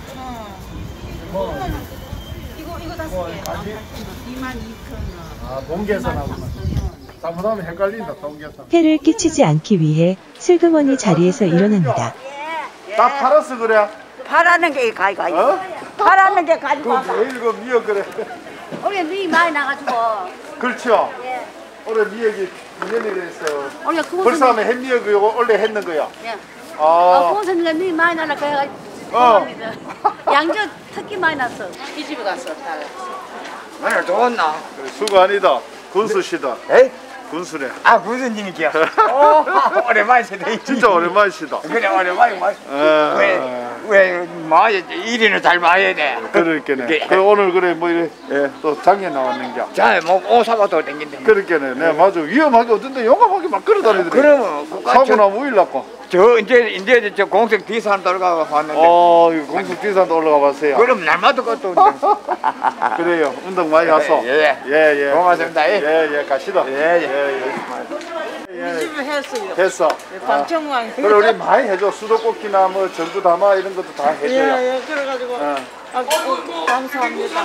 R: 이거, 이거 다섯 개. 이만 이천 원.
C: 아, 동계산하고. 잘못하면 헷갈린다, 동계산.
B: 폐를 끼치지 않기 위해 슬그머니 자리에서 일어납니다.
C: 다 팔았어, 그래?
D: 바라는 게 가이가
C: 어?
D: 바라는 게 가지고
C: 그 매일 그 미역 그래.
N: 올해 미 많이 나가지고.
C: 그렇죠.
N: 예.
C: 올해 미역이 이년이 됐어.
N: 올해 그거
C: 벌써 하면 햇미역 이거 원래 했는 거야.
N: 예.
C: 아.
N: 아, 고선이가 미 많이 나나 그래가.
C: 어.
N: 양주 특히 많이 났어.
R: 이 집에 갔어, 딸.
C: 오늘 좋았나? 수고 아니다. 군수시다.
S: 에?
C: 군수네.
S: 아, 군수님이지요. 오, 오랜만이시다.
C: 진짜 오랜만이시다.
S: 그래, 오랜만이 맞.
C: 아.
S: 왜, 왜, 뭐, 일이는 잘 봐야 돼.
C: 그러니까네. 그 오늘 그래 뭐 이래 예, 또 장에 나왔는겨.
S: 자, 뭐 오사바도 댕긴대.
C: 그러니까네. 네, 맞아. 위험하게 어떤데 용감하게 막 걸어다니더래.
S: 그러면
C: 사고 나면 우일 났고.
S: 저 이제 이제 저 공색 뒤산 돌아가 봤는데.
C: 어, 이거 공속 뒤산도 올라가 봤어요.
S: 그럼 날마다 것도.
C: 그래요. 운동 많이 하소.
S: 예,
C: 예, 예.
S: 고맙습니다. 예,
C: 예, 예. 가시다.
S: 예, 예.
C: 예, 예.
D: 집에 했어요.
C: 됐어.
D: 방청왕.
C: 그래 우리 많이 해줘. 수도꼭지나 뭐 전주 담아 이런 것도 다 해줘요.
D: 예, 예. 그래가지고.
C: 어.
D: 아, 어, 감사합니다.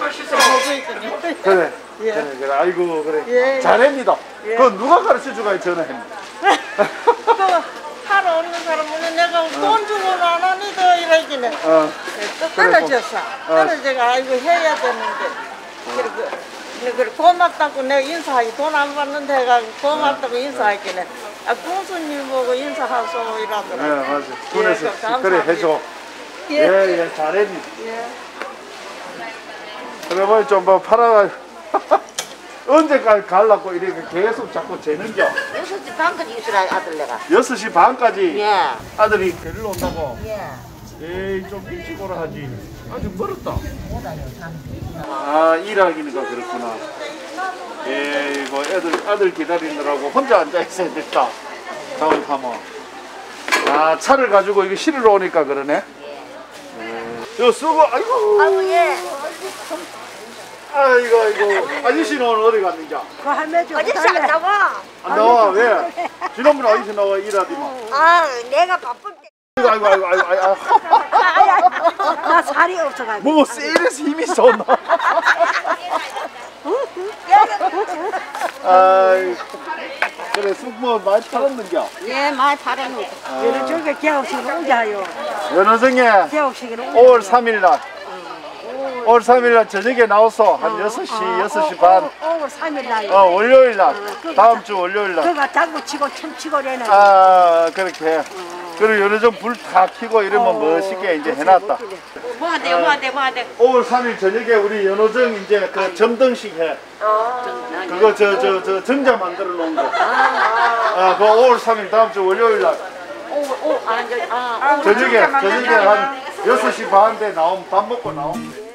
C: 그래.
D: 예.
C: 그래, 그래. 아이고 그래.
D: 예.
C: 잘합니다.
D: 예.
C: 그건 누가 가르쳐 주가 전화했네.
D: 하러 오는 사람은 내가 돈 주고는 안 하니까 이러기는.
C: 어.
D: 또 떨어졌어. 떨어져가 아이고 해야 되는데. 그리고 그래 고맙다고 내가 인사하기 돈 안 받는데 해가지고 고맙다고 인사하기는. 아 군수님 보고 인사하소 이러더라고.
C: 네 맞아. 군에서
D: 예,
C: 그래 해줘.
D: 예,
C: 예, 예 잘했니.
D: 예.
C: 그러면 좀뭐 팔아가. 언제까지 갈라고 이렇게 계속 자꾸 재는겨?
D: 여섯 시 반까지 있으라 아들 내가.
C: 여섯 시 반까지?
D: 예.
C: 아들이 데리러 온다고?
D: 예.
C: 에이 좀 일찍 오라 하지. 아직 멀었다. 아 일하기니까 그렇구나. 예 이거 애들 아들 기다리느라고 혼자 앉아 있어야 됐다. 잘못하면. 아 차를 가지고 이거 실으러 오니까 그러네. 예. 요 쓰고 아이고.
D: 아이고 예.
C: 아이고 아이고 아저씨는 오늘 어디 갔는지?
D: 그 할매 좀 아저씨 안 나와.
C: 안 나와 왜? 지난번에 어디서 나와 일하더만.
D: 아 내가 바쁠 때.
C: 아이고 아이고 아이고 아이고 아이고.
D: 나 살이 없어가지고.
C: 뭐 세일에서 힘이 쏟나? 아이 그래 숙모 많이 팔았는겨?
D: 예 많이 팔았는데. 여느 저게 개업식을 오자요.
C: 연어정에
D: 개업식을 오자.
C: 오월 삼일날. 오월 삼일날 저녁에 나와서 한 여섯 시, 여섯 시 반.
D: 오월 삼일날.
C: 어, 월요일날. 다음 주 월요일날.
D: 그가 장구 치고 춤 치고 그러는.
C: 아, 그렇게. 그리고 어느 정도 불 다 켜고 이러면 멋있게 이제 해놨다.
N: 뭐 한대요, 뭐 한대, 뭐 한대.
C: 오월 삼일 저녁에 우리 연호정 이제 그 점등식 해. 그거 저 저 저 정자 만들어 놓은 거. 아, 그 오월 삼일 다음 주 월요일 날.
N: 오, 오, 아, 저, 아,
C: 저녁에 저녁에 한 여섯 시 반대 나오면 밥 먹고 나오면.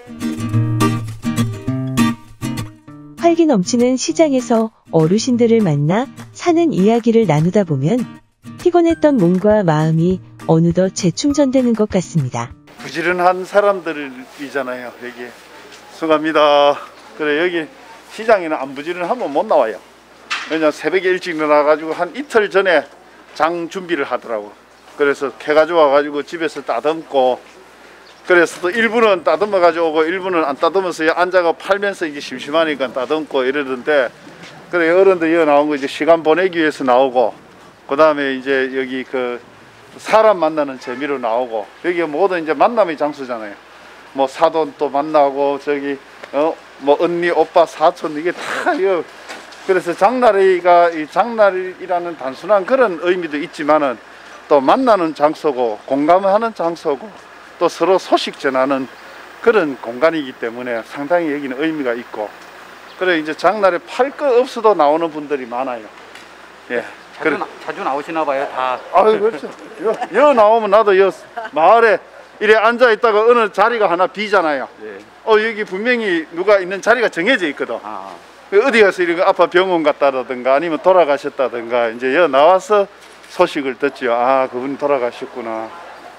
B: 활기 넘치는 시장에서 어르신들을 만나 사는 이야기를 나누다 보면 피곤했던 몸과 마음이 어느덧 재충전되는 것 같습니다.
C: 부지런한 사람들이잖아요. 여기 수고합니다. 그래 여기 시장에는 안 부지런하면 못 나와요. 왜냐 새벽에 일찍 일어나가지고 한 이틀 전에 장 준비를 하더라고. 그래서 캐가지고 와가지고 집에서 따듬고, 그래서 또 일부는 따듬어 가지고 오고 일부는 안 따듬어서 앉아가 팔면서 이게 심심하니까 따듬고 이러던데, 그래 어른들 여기 나온 거 이제 시간 보내기 위해서 나오고, 그 다음에 이제 여기 그 사람 만나는 재미로 나오고, 여기 모든 이제 만남의 장소잖아요. 뭐 사돈 또 만나고 저기 어 뭐 언니 오빠 사촌 이게 다 이거. 그래서 장날이가 이 장날이라는 단순한 그런 의미도 있지만은 또 만나는 장소고 공감하는 장소고 또 서로 소식 전하는 그런 공간이기 때문에 상당히 여기는 의미가 있고, 그래 이제 장날에 팔 거 없어도 나오는 분들이 많아요. 예.
F: 자주,
C: 그래.
F: 나, 자주 나오시나 봐요, 다.
C: 아유, 그렇죠. 여, 여 나오면 나도 여 마을에 이래 앉아 있다가 어느 자리가 하나 비잖아요.
F: 예.
C: 어 여기 분명히 누가 있는 자리가 정해져 있거든.
F: 아.
C: 어디 가서 이런 아빠 병원 갔다라든가 아니면 돌아가셨다든가 이제 여 나와서 소식을 듣죠. 아, 그분이 돌아가셨구나.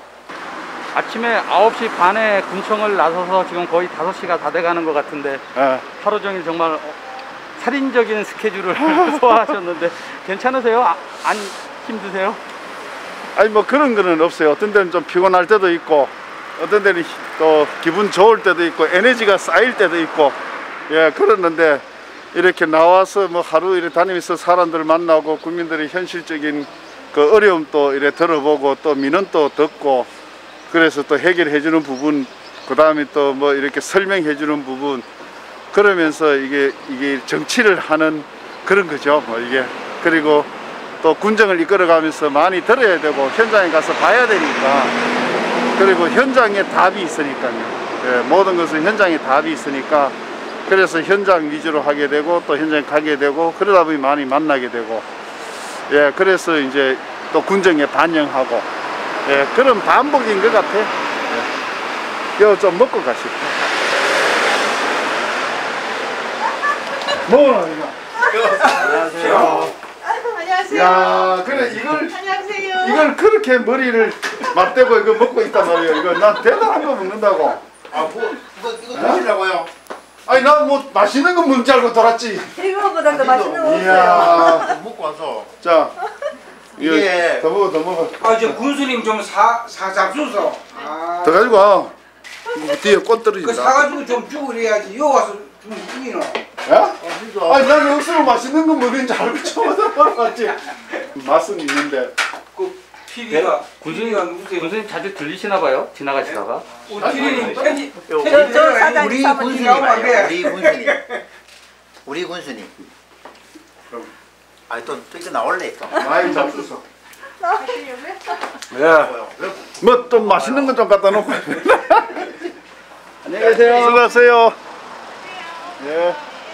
F: 아침에 아홉 시 반에 군청을 나서서 지금 거의 다섯 시가 다 돼가는 것 같은데
C: 예.
F: 하루 종일 정말 살인적인 스케줄을 소화하셨는데 괜찮으세요? 아, 안 힘드세요?
C: 아니 뭐 그런 거는 없어요. 어떤 데는 좀 피곤할 때도 있고, 어떤 데는 또 기분 좋을 때도 있고, 에너지가 쌓일 때도 있고, 예, 그랬는데 이렇게 나와서 뭐 하루 이렇게 다니면서 사람들 만나고 국민들의 현실적인 그 어려움도 이렇게 들어보고 또 민원도 듣고, 그래서 또 해결해 주는 부분, 그 다음에 또 뭐 이렇게 설명해 주는 부분, 그러면서 이게 이게 정치를 하는 그런 거죠. 뭐 이게 그리고 또 군정을 이끌어가면서 많이 들어야 되고 현장에 가서 봐야 되니까, 그리고 현장에 답이 있으니까요. 예, 모든 것은 현장에 답이 있으니까 그래서 현장 위주로 하게 되고 또 현장에 가게 되고 그러다 보니 많이 만나게 되고, 예, 그래서 이제 또 군정에 반영하고, 예, 그런 반복인 것 같아. 예. 이거 좀 먹고 가시죠. 뭐야 이거? 안녕하세요.
R: 아이고, 안녕하세요.
C: 야, 그래 이걸
R: 안녕하세요.
C: 이걸 그렇게 머리를 맞대고 이거 먹고 있단 말이에요. 이거 난 대단한 거 먹는다고.
G: 아, 뭐 이거 이거 드시려고요?
C: 아니 난 뭐 맛있는 거 먹는 줄 알고 돌았지.
H: 이거보다 더 맛있는 거
C: 이야.
G: 먹고 와서.
C: 자,
G: 이게
C: 더 먹어, 더 먹어.
S: 아, 저 군수님 좀 사, 사 잡수소. 아,
C: 더 가지고 와. 뒤에 꽃
S: 그
C: 떨어진다.
S: 사가지고 좀 주고 그래야지. 여 와서 좀 주기노.
C: 야? 아니 난 여기서 맛있는 거 먹는 줄 알고 처음 들어봤지. 맛은 있는데.
S: 그 티비가
F: 군수님, 군수님 자주 들리시나 봐요? 지나가시다가.
S: 우리 티비는 편지.
H: 저, 저 사장님
G: 우리
H: 사모님
G: 군수님,
H: 나오면 돼.
G: 우리 군수님, 우리 군수님. 아니 또 이거 나올래 또.
C: 많이 잡수서.
G: 예.
C: 뭐 좀 맛있는 거 좀 갖다 놓고. 안녕히 계세요. 수고하세요. 예.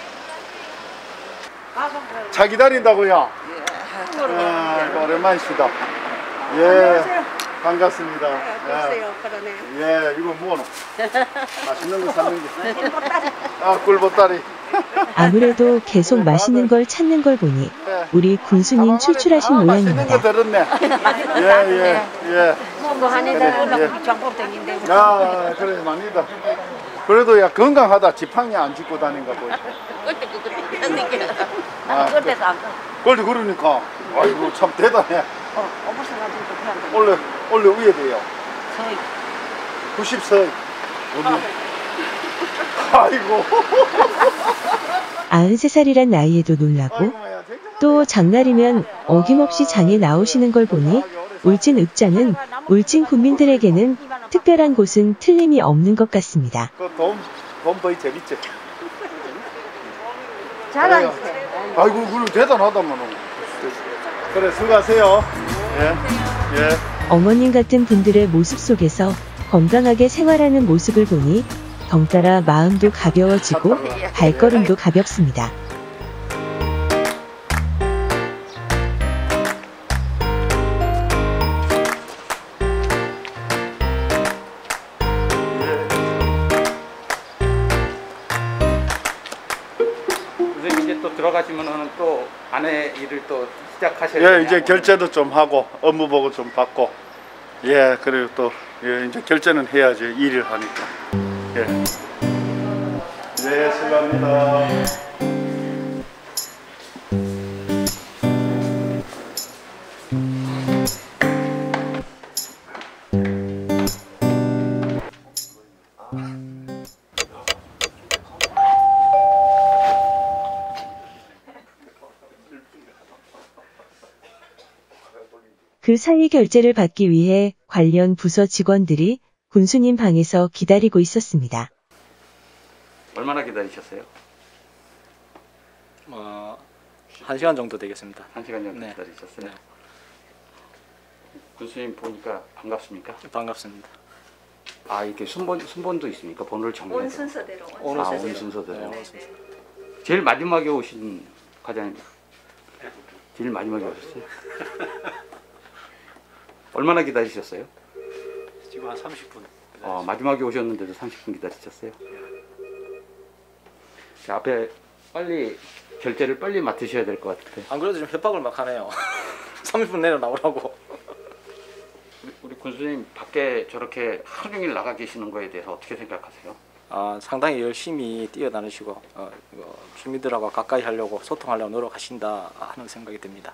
C: 차 기다린다고요? 예. 오랜만이시다. 예. 반갑습니다.
H: 글쎄요, 그러네.
C: 예, 이거 뭐노? 맛있는 거 사는 게. 아, 꿀보따리.
B: 아무래도 계속 맛있는 걸 찾는 걸 보니 우리 군수님 출출하신
C: 아, 맛있는
B: 모양입니다.
C: 거 들었네. 예, 예, 예.
N: 뭐 하네다
C: 그래,
N: 우리 장법댕인데.
C: 야, 그래, 많이다. 그래도 야 건강하다. 지팡이 안 짚고 다닌가 보지.
N: 그때 그때
C: 아,
N: 나는 그때도 안 가.
C: 그걸 그러니까. 아이고 참 대단해.
N: 어, 어머서 가지고 그냥
C: 원래 원래 위에 돼요.
N: 서이.
C: 구십 서. 우리. 아이고.
B: 아흔세 살이란 나이에도 놀라고 또 장날이면 어김없이 장에 나오시는 걸 보니 울진 읍장은 울진 국민들에게는 특별한 곳은 틀림이 없는 것 같습니다.
C: 그돈 돈 벌이 재밌지.
H: 잘하세요.
C: 아이고 그럼 대단하다만. 그래 수고하세요. 예. 예.
B: 어머님 같은 분들의 모습 속에서 건강하게 생활하는 모습을 보니 덩달아 마음도 가벼워지고 발걸음도 가볍습니다.
F: 선생님 이제 또 들어가시면은 또 아내 일을 또 시작하셔야
C: 예, 이제 결제도 좀 하고 업무 보고 좀 받고 예, 그리고 또 예, 이제 결제는 해야죠. 일을 하니까. 예. 네, 실례합니다.
B: 그 사이 결제를 받기 위해 관련 부서 직원들이 군수님 방에서 기다리고 있었습니다.
F: 얼마나 기다리셨어요?
T: 어, 한 시간 정도 되겠습니다.
F: 한 시간 정도
T: 네.
F: 기다리셨어요?
T: 네.
F: 군수님 보니까 반갑습니까?
T: 반갑습니다.
F: 아, 이렇게 순번, 순번도 있습니까? 번호를 정리해서.
H: 온 순서대로.
T: 온
F: 아,
T: 순서대로.
F: 온 순서대로.
T: 네.
F: 제일 마지막에 오신 과장님. 제일 마지막에 오셨어요? 얼마나 기다리셨어요?
T: 지금 한 삼십 분.
F: 어, 마지막에 오셨는데도 삼십 분 기다리셨어요? 자, 앞에 빨리 결제를 빨리 맡으셔야 될 것 같아요.
T: 안 그래도 좀 협박을 막 하네요. 삼십 분 내로 나오라고.
F: 우리, 우리 군수님 밖에 저렇게 하루 종일 나가 계시는 거에 대해서 어떻게 생각하세요?
T: 어, 상당히 열심히 뛰어다니시고 어, 어, 주민들하고 가까이 하려고 소통하려고 노력하신다 하는 생각이 듭니다.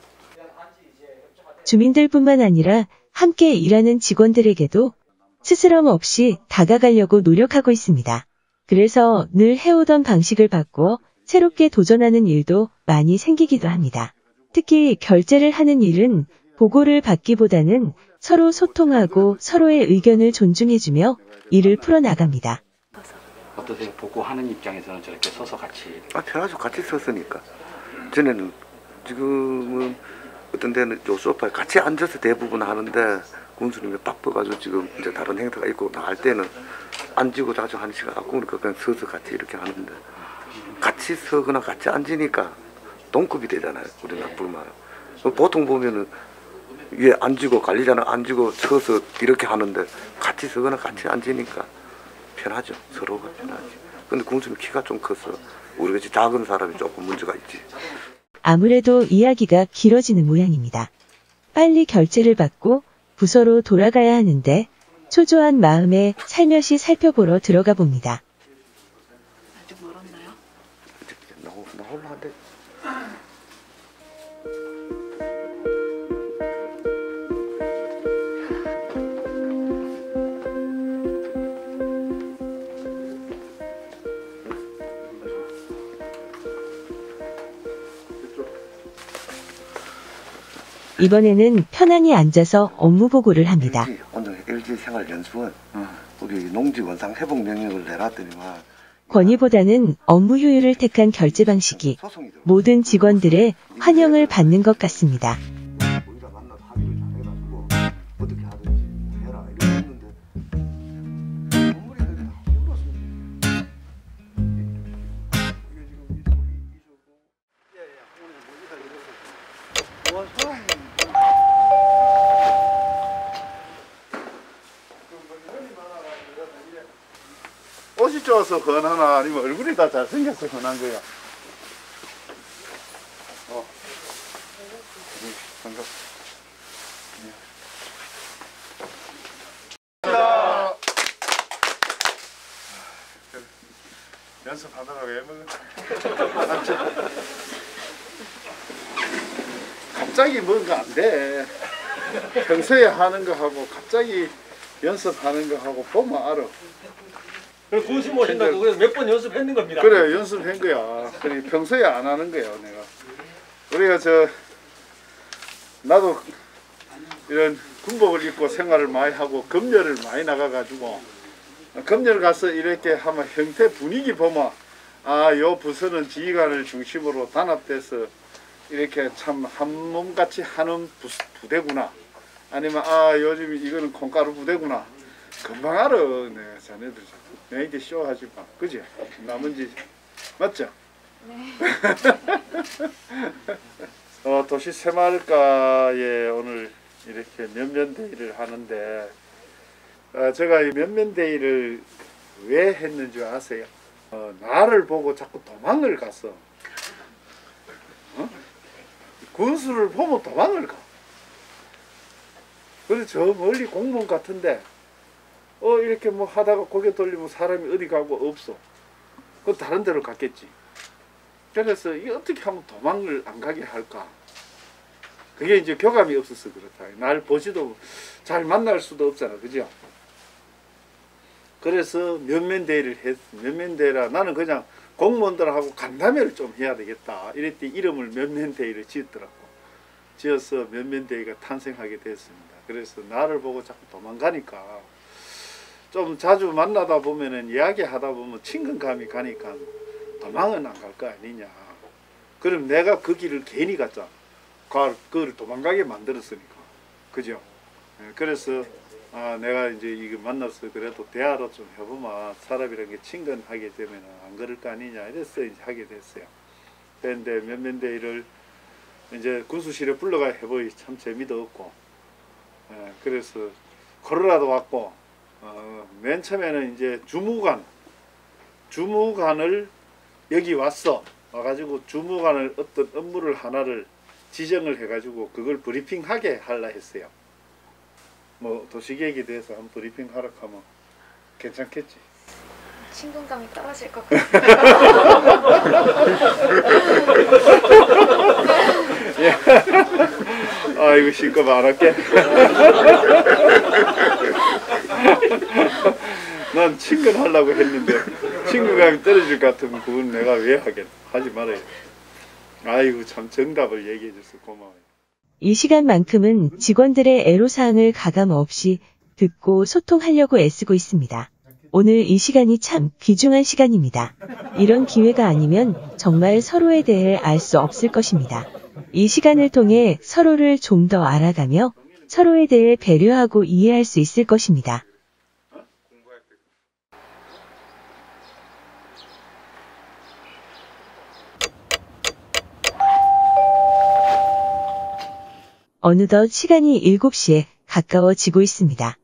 B: 주민들뿐만 아니라 함께 일하는 직원들에게도 스스럼 없이 다가가려고 노력하고 있습니다. 그래서 늘 해오던 방식을 바꾸어 새롭게 도전하는 일도 많이 생기기도 합니다. 특히 결제를 하는 일은 보고를 받기보다는 서로 소통하고 서로의 의견을 존중해주며 일을 풀어나갑니다.
F: 어떠세요? 보고하는 입장에서는 저렇게 서서 같이.
U: 아, 편하죠. 같이 섰으니까. 전에는 지금은 어떤 데는 요 소파에 같이 앉아서 대부분 하는데 군수님이 바빠가지고 지금 이제 다른 행사가 있고 나갈 때는 앉고 자주 한 시간 갖고 그러니까 그냥 서서 같이 이렇게 하는데 같이 서거나 같이 앉으니까 동급이 되잖아요. 우리 나쁘면 보통 보면은 위에 앉고 관리자는 앉고 서서 이렇게 하는데 같이 서거나 같이 앉으니까 편하죠. 서로가 편하지. 근데 군수님 키가 좀 커서 우리같이 작은 사람이 조금 문제가 있지.
B: 아무래도 이야기가 길어지는 모양입니다. 빨리 결제를 받고 부서로 돌아가야 하는데 초조한 마음에 살며시 살펴보러 들어가 봅니다.
U: 아직 멀었나요? 나 홀로 한데.
B: 이번에는 편안히 앉아서 업무 보고를 합니다.
U: 엘지, 오늘 엘지 생활연수원 우리 농지원상 회복 명령을 내놨더니만
B: 권위보다는 업무 효율을 택한 결제 방식이 모든 직원들의 환영을 받는 것 같습니다.
C: 옷이 좋아서 흔하나 아니면 얼굴이 다 잘생겨서 흔한 거야. 어. 응, 반갑습니다. 연습하느라고 애먹은 갑자기 뭔가 안 돼. 평소에 하는 거 하고 갑자기 연습하는 거 하고 보면 알아.
P: 그래 군수 모신다고 그래서 몇 번 연습했는 겁니다.
C: 그래 연습한 거야. 그래 평소에 안 하는 거야 내가. 우리가 저 나도 이런 군복을 입고 생활을 많이 하고 검열을 많이 나가가지고 검열 가서 이렇게 하면 형태 분위기 보면 아 요 부서는 지휘관을 중심으로 단합돼서 이렇게 참 한 몸같이 하는 부, 부대구나 아니면 아 요즘 이거는 콩가루 부대구나. 금방 알아. 네, 자네들. 내 이제 쇼하지 마. 그지? 나머지 맞죠?
A: 네.
C: 어, 도시 새마을가에 오늘 이렇게 면면데이를 하는데 어, 제가 이 면면데이를 왜 했는지 아세요? 어, 나를 보고 자꾸 도망을 갔어. 어? 군수를 보면 도망을 가. 그래서 저 멀리 공무원 같은데 어 이렇게 뭐 하다가 고개 돌리면 사람이 어디 가고 없어. 그럼 다른 데로 갔겠지. 그래서 이 어떻게 하면 도망을 안 가게 할까? 그게 이제 교감이 없어서 그렇다. 날 보지도 잘 만날 수도 없잖아, 그죠? 그래서 면면대회를 했. 면면대회라 나는 그냥 공무원들하고 간담회를 좀 해야 되겠다. 이랬더니 이름을 면면대회를 지었더라고. 지어서 면면대회가 탄생하게 됐습니다. 그래서 나를 보고 자꾸 도망가니까 좀 자주 만나다 보면은 이야기하다 보면 친근감이 가니까 도망은 안 갈 거 아니냐. 그럼 내가 그 길을 괜히 갔잖아. 그걸 도망가게 만들었으니까. 그죠? 그래서 아, 내가 이제 이거 만나서 그래도 대화로 좀 해보면 사람이란 게 친근하게 되면 안 그럴 거 아니냐. 이래서 이제 하게 됐어요. 그런데 면면대회를 이제 군수실에 불러가 해보니 참 재미도 없고, 예, 그래서 코로나도 왔고, 어, 맨 처음에는 이제 주무관, 주무관을 여기 왔어. 와가지고 주무관을 어떤 업무를 하나를 지정을 해가지고 그걸 브리핑하게 하려 했어요. 뭐 도시계획에 대해서 한 브리핑 하라 하면 괜찮겠지?
A: 친근감이 떨어질 것 같아요.
C: 예. 아이고 실컷 안 할게. 난 친근하려고 했는데 친근감이 떨어질 것 같으면 그건 내가 왜 하겠나. 하지 말아요. 아이고 참 정답을 얘기해줘서 고마워요.
B: 이 시간만큼은 직원들의 애로사항을 가감 없이 듣고 소통하려고 애쓰고 있습니다. 오늘 이 시간이 참 귀중한 시간입니다. 이런 기회가 아니면 정말 서로에 대해 알 수 없을 것입니다. 이 시간을 통해 서로를 좀 더 알아가며 서로에 대해 배려하고 이해할 수 있을 것입니다. 어느덧 시간이 일곱 시에 가까워지고 있습니다.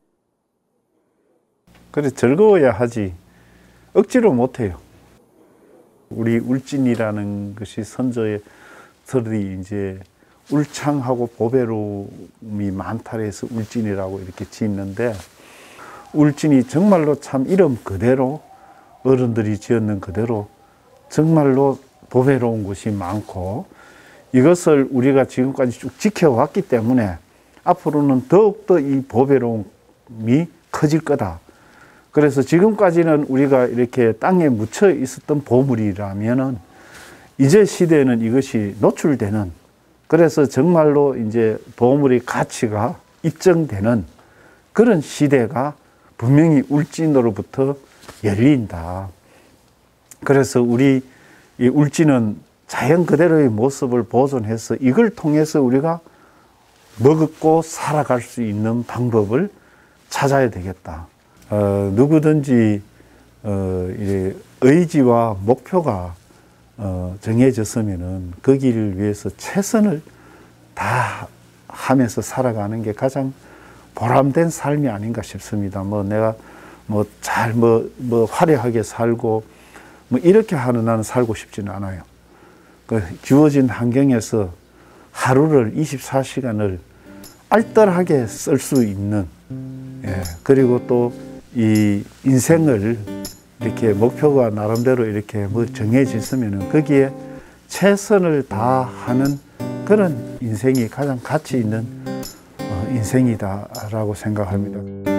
C: 그래 즐거워야 하지 억지로 못해요. 우리 울진이라는 것이 선조들이 이제 울창하고 보배로움이 많다 해서 울진이라고 이렇게 짓는데 울진이 정말로 참 이름 그대로 어른들이 지었는 그대로 정말로 보배로운 곳이 많고 이것을 우리가 지금까지 쭉 지켜왔기 때문에 앞으로는 더욱더 이 보배로움이 커질 거다. 그래서 지금까지는 우리가 이렇게 땅에 묻혀 있었던 보물이라면은 이제 시대에는 이것이 노출되는, 그래서 정말로 이제 보물의 가치가 입증되는 그런 시대가 분명히 울진으로부터 열린다. 그래서 우리 이 울진은 자연 그대로의 모습을 보존해서 이걸 통해서 우리가 먹고 살아갈 수 있는 방법을 찾아야 되겠다. 어, 누구든지 어, 이제 의지와 목표가 어, 정해졌으면은 그 길을 위해서 최선을 다 하면서 살아가는 게 가장 보람된 삶이 아닌가 싶습니다. 뭐 내가 뭐 잘 뭐 뭐 화려하게 살고 뭐 이렇게 하는 나는 살고 싶지는 않아요. 그 주어진 환경에서 하루를 이십사 시간을 알뜰하게 쓸 수 있는, 예, 그리고 또 이 인생을 이렇게 목표가 나름대로 이렇게 뭐 정해졌으면 거기에 최선을 다하는 그런 인생이 가장 가치 있는 인생이다라고 생각합니다.